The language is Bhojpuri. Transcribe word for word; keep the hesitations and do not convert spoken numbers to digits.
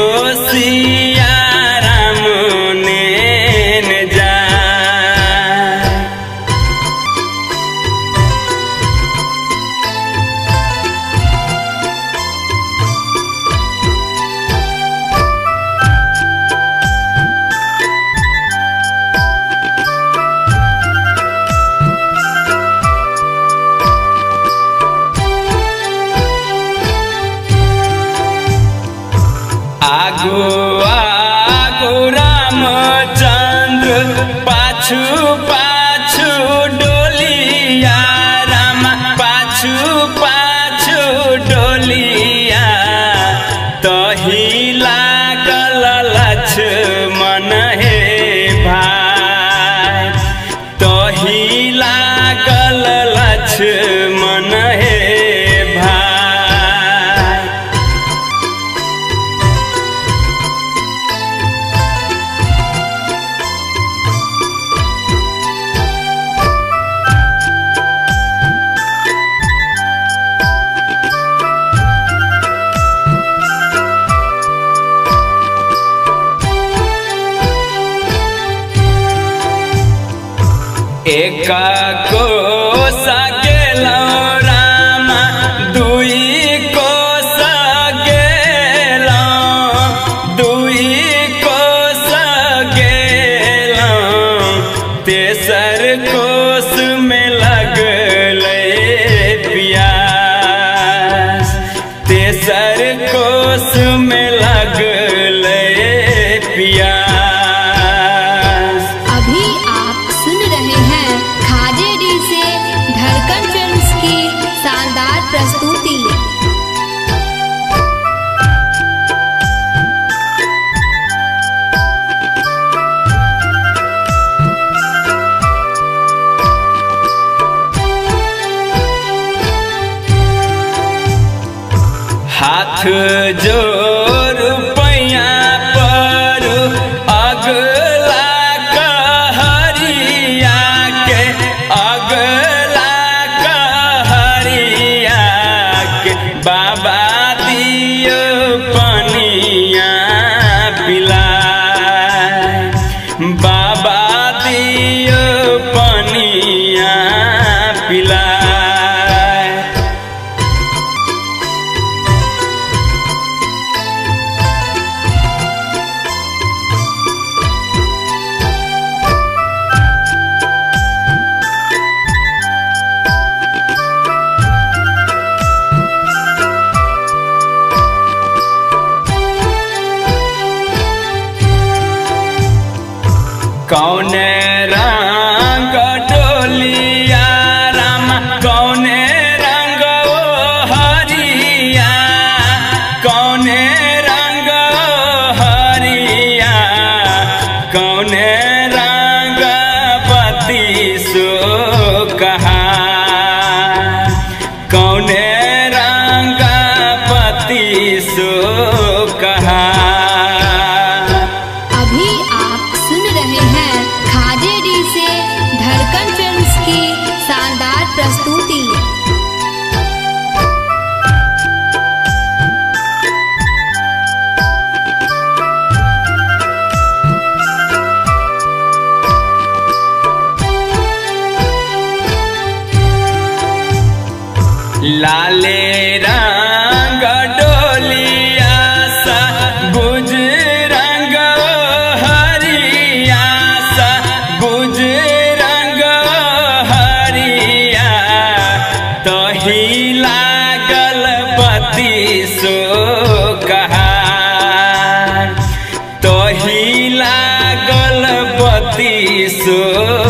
सिया राम नेन जा। आगो आगो रामचंद्र पाछू पाछू डोलिया राम पाछू पाछू डोलिया तही लागल लक्ष्मण हे भाई तही लागल लक्ष्मण हे एक कोस गेलौं राम दुई कोस गेलौं दुई कोस गेलौं तेसर कोस में लगलै प्यास तेसर कोस में लगलै प्यास। प्रस्तुति हाथ जोर पैया पर अगला कहरिया के अगला कहरिया के बाबा दियो पनिया पिलाए बाबा दियो पनिया पिलाए। कौने रंग डोलिया राम कौने रंग ओ हरिया कौने रंग ओ हरिया कौने रंग पति सो कहा कौने रंग पति सो कहा। प्रस्तुति लाले रंग डोलिया सा बुझ रंग हरिया सा बुझ रंग हरिया तही लागल पति सो कहा तही लागल पति सो